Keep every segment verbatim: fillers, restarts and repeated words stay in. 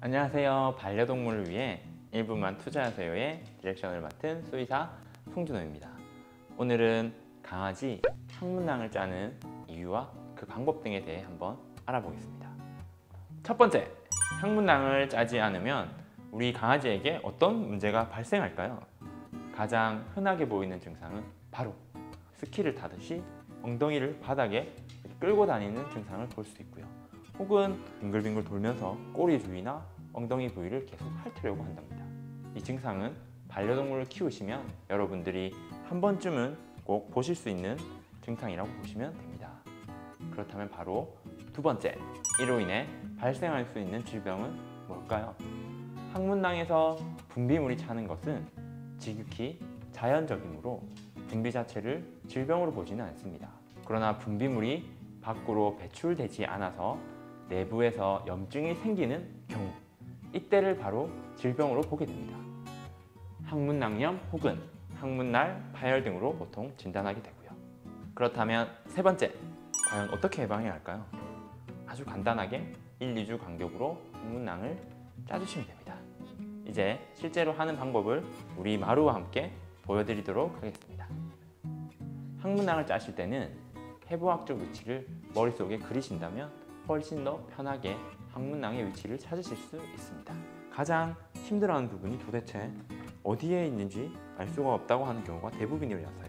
안녕하세요. 반려동물을 위해 일 분만 투자하세요의 디렉션을 맡은 수의사 송준호입니다. 오늘은 강아지 항문낭을 짜는 이유와 그 방법 등에 대해 한번 알아보겠습니다. 첫 번째, 항문낭을 짜지 않으면 우리 강아지에게 어떤 문제가 발생할까요? 가장 흔하게 보이는 증상은 바로 스키를 타듯이 엉덩이를 바닥에 끌고 다니는 증상을 볼 수 있고요. 혹은 빙글빙글 돌면서 꼬리 주위나 엉덩이 부위를 계속 핥으려고 한답니다. 이 증상은 반려동물을 키우시면 여러분들이 한 번쯤은 꼭 보실 수 있는 증상이라고 보시면 됩니다. 그렇다면 바로 두 번째, 이로 인해 발생할 수 있는 질병은 뭘까요? 항문낭에서 분비물이 차는 것은 지극히 자연적이므로 분비 자체를 질병으로 보지는 않습니다. 그러나 분비물이 밖으로 배출되지 않아서 내부에서 염증이 생기는 경우, 이때를 바로 질병으로 보게 됩니다. 항문낭염 혹은 항문날 파열 등으로 보통 진단하게 되고요. 그렇다면 세 번째, 과연 어떻게 예방해야 할까요? 아주 간단하게 일, 이 주 간격으로 항문낭을 짜주시면 됩니다. 이제 실제로 하는 방법을 우리 마루와 함께 보여드리도록 하겠습니다. 항문낭을 짜실 때는 해부학적 위치를 머릿속에 그리신다면 훨씬 더 편하게 항문낭의 위치를 찾으실 수 있습니다. 가장 힘들어하는 부분이 도대체 어디에 있는지 알 수가 없다고 하는 경우가 대부분이라서요.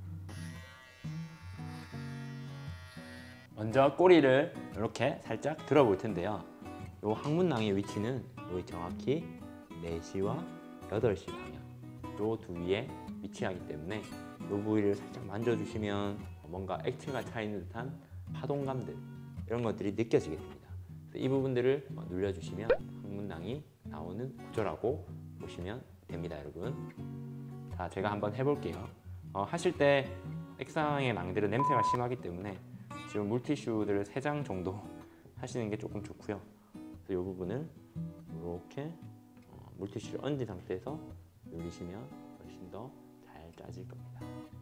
먼저 꼬리를 이렇게 살짝 들어볼 텐데요. 이 항문낭의 위치는 여기 정확히 네 시와 여덟 시 방향 이 두 위에 위치하기 때문에 이 부위를 살짝 만져주시면 뭔가 액체가 차있는 듯한 파동감들, 이런 것들이 느껴지게 됩니다. 이 부분들을 눌려주시면 항문낭이 나오는 구조라고 보시면 됩니다, 여러분. 자, 제가 한번 해볼게요. 어, 하실 때 액상의 낭들은 냄새가 심하기 때문에 지금 물티슈들을 세 장 정도 하시는 게 조금 좋고요. 그래서 이 부분을 이렇게 어, 물티슈를 얹은 상태에서 눌리시면 훨씬 더 잘 짜질 겁니다.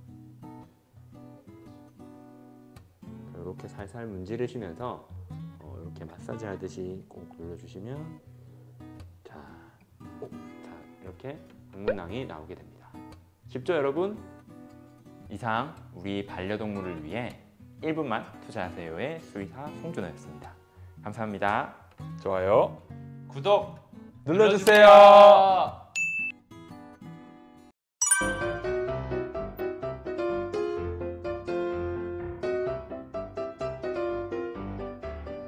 이렇게 살살 문지르시면서 어, 이렇게 마사지 하듯이 꼭 눌러주시면 자, 오, 자 이렇게 항문낭이 나오게 됩니다. 쉽죠, 여러분? 이상 우리 반려동물을 위해 일 분만 투자하세요의 수의사 송준호였습니다. 감사합니다. 좋아요, 구독 눌러주세요.